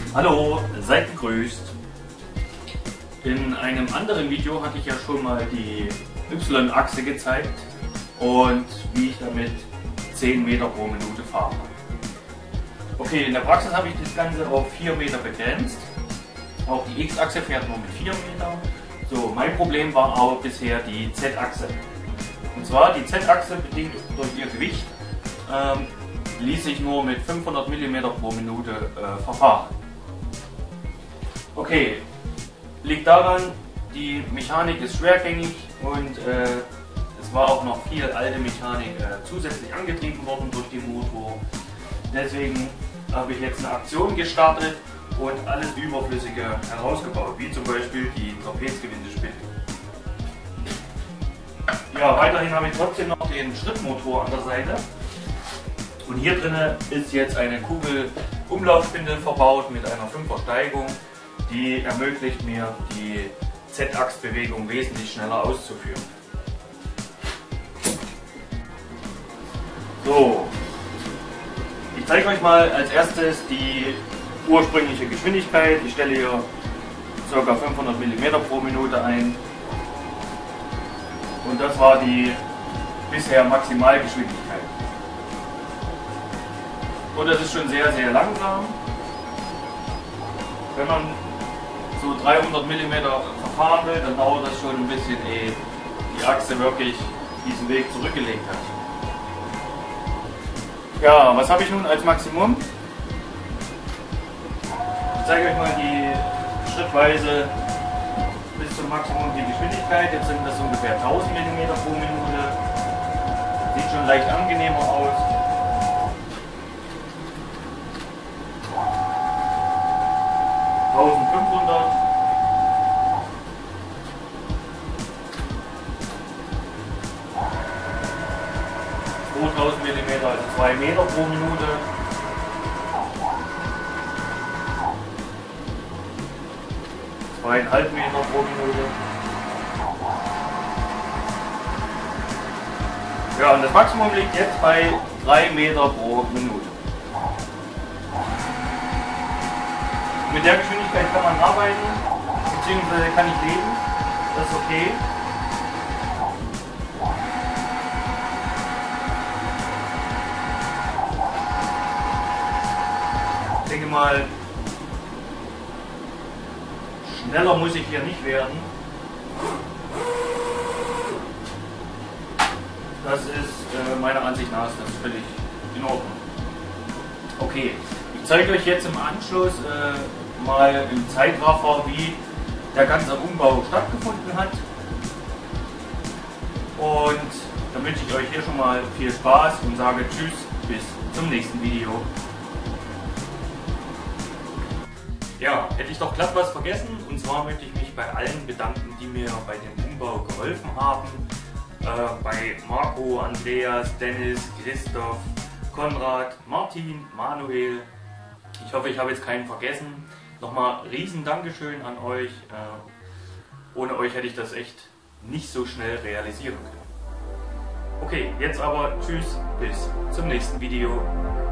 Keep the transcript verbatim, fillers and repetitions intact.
Hallo, seid gegrüßt. In einem anderen Video hatte ich ja schon mal die Y-Achse gezeigt und wie ich damit zehn Meter pro Minute fahre. Okay, in der Praxis habe ich das Ganze auf vier Meter begrenzt. Auch die X-Achse fährt nur mit vier Meter. So, mein Problem war aber bisher die Z-Achse. Und zwar die Z-Achse, bedingt durch ihr Gewicht, ähm, ließ sich nur mit fünfhundert Millimeter pro Minute äh, verfahren. Okay, liegt daran, die Mechanik ist schwergängig und äh, es war auch noch viel alte Mechanik äh, zusätzlich angetrieben worden durch den Motor. Deswegen habe ich jetzt eine Aktion gestartet und alles Überflüssige herausgebaut, wie zum Beispiel die Trapezgewindespinne. Ja, weiterhin habe ich trotzdem noch den Schrittmotor an der Seite. Und hier drin ist jetzt eine Kugel-Umlaufspindel verbaut mit einer fünfer Steigung. Die ermöglicht mir, die Z-Achsbewegung wesentlich schneller auszuführen. So, ich zeige euch mal als erstes die ursprüngliche Geschwindigkeit. Ich stelle hier ca. fünfhundert Millimeter pro Minute ein. Und das war die bisher Maximalgeschwindigkeit. Und das ist schon sehr, sehr langsam. Wenn man so dreihundert Millimeter verfahren will, dann dauert das schon ein bisschen, ehe die Achse wirklich diesen Weg zurückgelegt hat. Ja, was habe ich nun als Maximum? Ich zeige euch mal die schrittweise bis zum Maximum die Geschwindigkeit. Jetzt sind das ungefähr tausend Millimeter pro Minute. Sieht schon leicht angenehmer aus. eintausendfünfhundert. zweitausend Millimeter, also zwei Meter pro Minute. Zweieinhalb Meter pro Minute. Ja, und das Maximum liegt jetzt bei drei Meter pro Minute. Mit der Geschwindigkeit kann man arbeiten, beziehungsweise kann ich leben, das ist okay. Ich denke mal, schneller muss ich hier nicht werden. Das ist äh, meiner Ansicht nach ist das völlig in Ordnung. Okay. Ich zeige euch jetzt im Anschluss äh, mal im Zeitraffer, wie der ganze Umbau stattgefunden hat. Und dann wünsche ich euch hier schon mal viel Spaß und sage Tschüss, bis zum nächsten Video. Ja, hätte ich doch glatt was vergessen, und zwar möchte ich mich bei allen bedanken, die mir bei dem Umbau geholfen haben. Äh, bei Marco, Andreas, Dennis, Christoph, Konrad, Martin, Manuel. Ich hoffe, ich habe jetzt keinen vergessen. Nochmal riesen Dankeschön an euch. Äh, ohne euch hätte ich das echt nicht so schnell realisieren können. Okay, jetzt aber tschüss, bis zum nächsten Video.